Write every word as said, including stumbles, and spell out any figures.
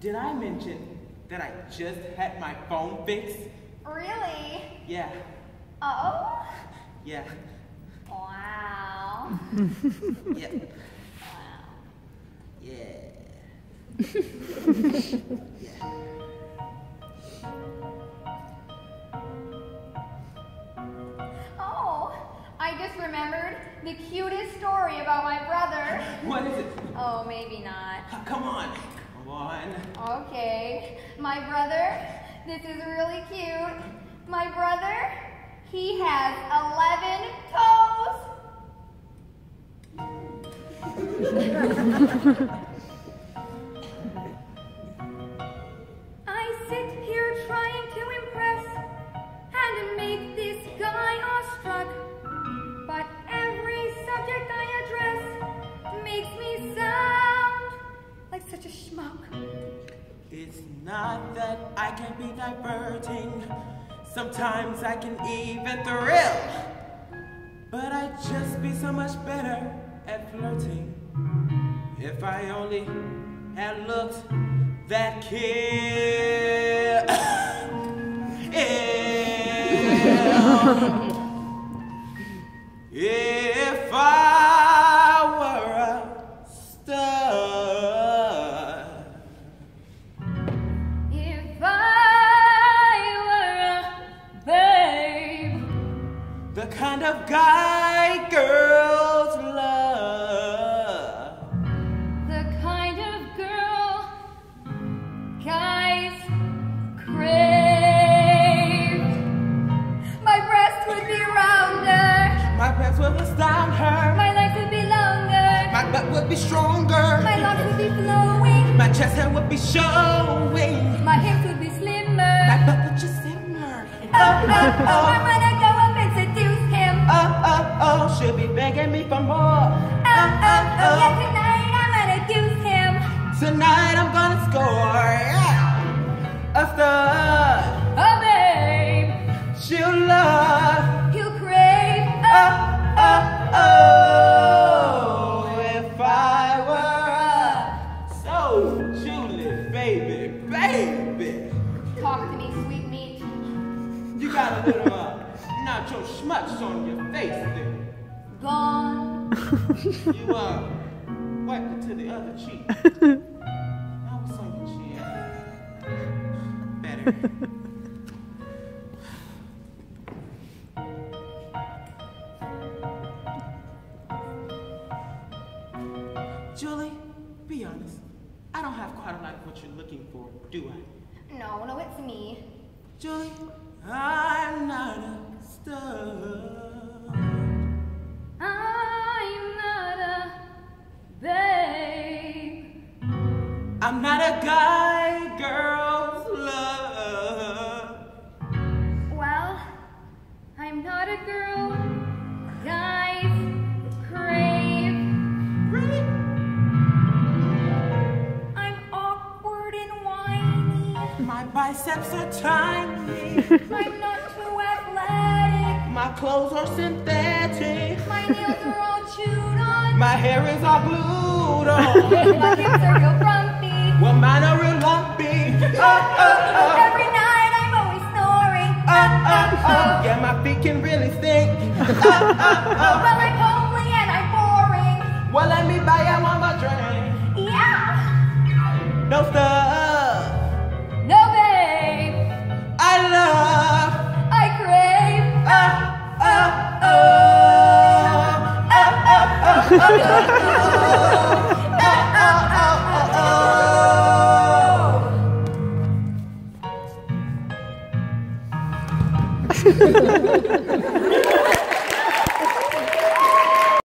did I mention that I just had my phone fixed? Really? Yeah. Oh? Yeah. Wow. Yeah. Wow. Yeah. Yeah. Oh, I just remembered the cutest story about my brother. What is it? Oh, maybe not. Come on. Come on. Okay. My brother, this is really cute. My brother, he has eleven toes. I sit here trying to impress and make this guy awestruck, but every subject I address makes me sound like such a schmuck. It's not that I can be diverting. Sometimes I can even thrill. But I'd just be so much better at flirting if I only had looked that kill. If I were a stud. If I were a babe, The kind of guy girls love. the kind of girl guys crave. My breast would be rounder, My breath will astound her. my legs would be longer, My butt would be stronger. my locks would be flowing, My chest hair would be showing. my hips would be slimmer. My butt would just simmer. Oh, oh, oh, I'm gonna go up and seduce him. Oh, oh, oh, she'll be begging me for more. Oh, oh, oh, yeah, tonight I'm gonna deuce him. Tonight I'm gonna score. Yeah. A stud. Oh, babe, She'll love. you crave. Oh, oh, oh. If I were a soul Julie, baby, baby. Talk to me, sweet meat. You got a little uh, nacho schmutz on your face there. Gone. You uh, wiped it to the other cheek. Now what's on your chin? Better. Julie, be honest. I don't have quite a lot of what you're looking for, do I? No, no, it's me. Julie, I'm not a stud. I'm not a babe. I'm not a guy girls love. Well, I'm not a girl guys crave. Really? I'm awkward and whiny. My biceps are tiny. I'm not too athletic. My clothes are synthetic. My nails are all chewed on. My hair is all glued on. My hips are real frumpy. Well, mine are real lumpy. Oh, oh, oh. Every night I'm always snoring. Oh, oh, oh. Yeah, my feet can really stink. Oh, oh, oh. Well, I'm homely and I'm boring. Well, let me buy you one more drink. Yeah. No stuff. No, babe. I love. I crave. Oh, oh, oh. Oh, oh, oh, oh, oh. Oh, oh, oh, oh, oh.